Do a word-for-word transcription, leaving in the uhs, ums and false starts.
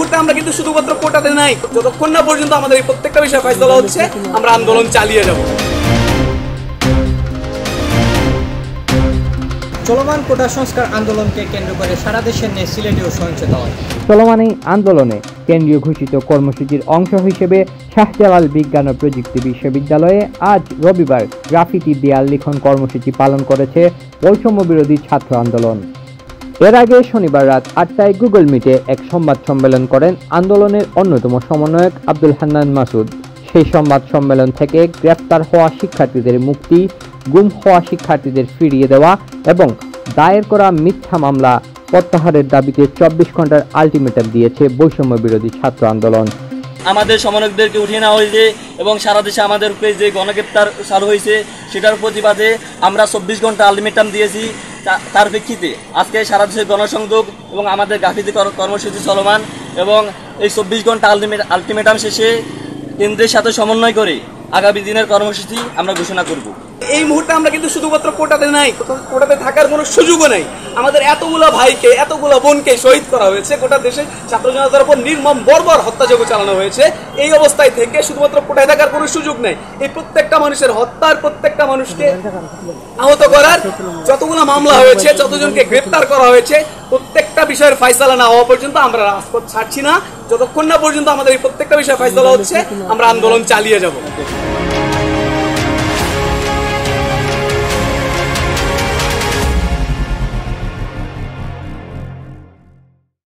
মুহূর্তে আমরা কিন্তু শুধুমাত্র কোটাতে নাই, যতক্ষণ না পর্যন্ত আমাদের এই প্রত্যেকটা বিষয় ফয়সালা হচ্ছে আমরা আন্দোলন চালিয়ে যাব। চলমান কোটা সংস্কার আন্দোলনকে কেন্দ্র করে সারা দেশের নেই সিলেটেও সহিংসতা হয়। চলমান এই আন্দোলনে কেন্দ্রীয় ঘোষিত কর্মসূচির অংশ হিসেবে শাহজালাল বিজ্ঞান ও প্রযুক্তি বিশ্ববিদ্যালয়ে আজ রবিবার গ্রাফিতি দেয়াল লিখন কর্মসূচি পালন করেছে বৈষম্য বিরোধী ছাত্র আন্দোলন। এর আগে শনিবার রাত আটটায় গুগল মিটে এক সংবাদ সম্মেলন করেন আন্দোলনের অন্যতম সমন্বয়ক আব্দুল হান্নান মাসুদ। সেই সংবাদ সম্মেলন থেকে গ্রেফতার হওয়া শিক্ষার্থীদের মুক্তি, গুম হওয়া শিক্ষার্থীদের ফিরিয়ে দেওয়া এবং দায়ের করা মিথ্যা মামলা প্রত্যাহারের দাবিতে চব্বিশ ঘন্টার আলটিমেটাম দিয়েছে বৈষম্য বিরোধী ছাত্র আন্দোলন। আমাদের সমন্বয়কদেরকে উঠিয়ে নেওয়া হয়েছে এবং সারা দেশে আমাদের উপরে যে গণগ্রেপ্তার চালু হয়েছে সেটার প্রতিবাদে আমরা চব্বিশ ঘন্টা আলটিমেটাম দিয়েছি। তার প্রেক্ষিতে আজকে সারা দেশের গণসংযোগ এবং আমাদের গ্রাফিতি কর্মসূচি চলমান এবং এই চব্বিশ ঘন্টা আলটিমেটাম শেষে কেন্দ্রের সাথে সমন্বয় করে আগামী দিনের কর্মসূচি আমরা ঘোষণা করব। এই মুহূর্তে আমরা কিন্তু শুধুমাত্র কোটাতে নাই, কোটাতে থাকার কোনো সুযোগও নাই। আমাদের এতগুলো ভাইকে এতগুলো বোনকে শহীদ করা হয়েছে, গোটা দেশে ছাত্র জনতার উপর নির্মম বর্বর হত্যাযজ্ঞ চালানো হয়েছে। এই অবস্থায় থেকে শুধুমাত্র কোটায় থাকার কোনো সুযোগ নাই। এই প্রত্যেকটা মানুষের হত্যার, প্রত্যেকটা মানুষকে আহত করার যতগুলো মামলা হয়েছে, যতজনকে গ্রেপ্তার করা হয়েছে, প্রত্যেকটা বিষয়ের ফয়সালা না হওয়া পর্যন্ত আমরা রাজপথ ছাড়ছি না। যতক্ষণ না পর্যন্ত আমাদের এই প্রত্যেকটা বিষয় ফয়সালা হচ্ছে আমরা আন্দোলন চালিয়ে যাব।